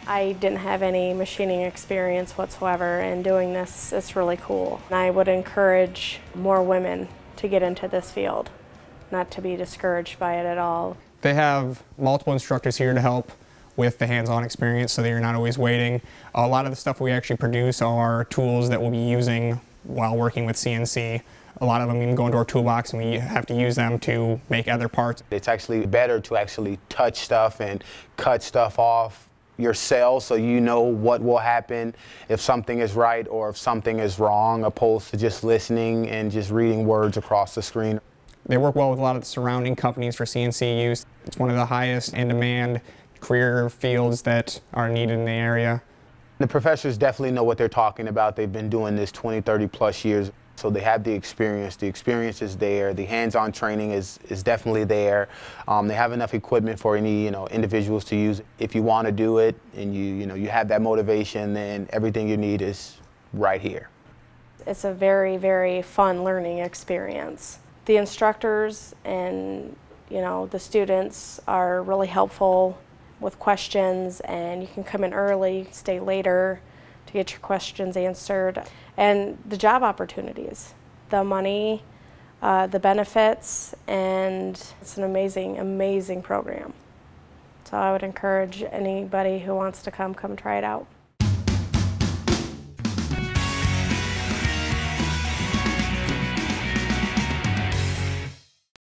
I didn't have any machining experience whatsoever, and doing this is really cool. And I would encourage more women to get into this field, not to be discouraged by it at all. They have multiple instructors here to help with the hands-on experience so that you're not always waiting. A lot of the stuff we actually produce are tools that we'll be using while working with CNC. A lot of them even go into our toolbox and we have to use them to make other parts. It's actually better to actually touch stuff and cut stuff off yourself so you know what will happen if something is right or if something is wrong, opposed to just listening and just reading words across the screen. They work well with a lot of the surrounding companies for CNC use. It's one of the highest in demand career fields that are needed in the area. The professors definitely know what they're talking about. They've been doing this 20, 30 plus years. So they have the experience. The experience is there. The hands-on training is definitely there. They have enough equipment for any individuals to use. If you want to do it and you have that motivation, then everything you need is right here. It's a very, very fun learning experience. The instructors and the students are really helpful with questions, and you can come in early, stay later to get your questions answered. And the job opportunities, the money, the benefits, and it's an amazing, amazing program. So I would encourage anybody who wants to come try it out.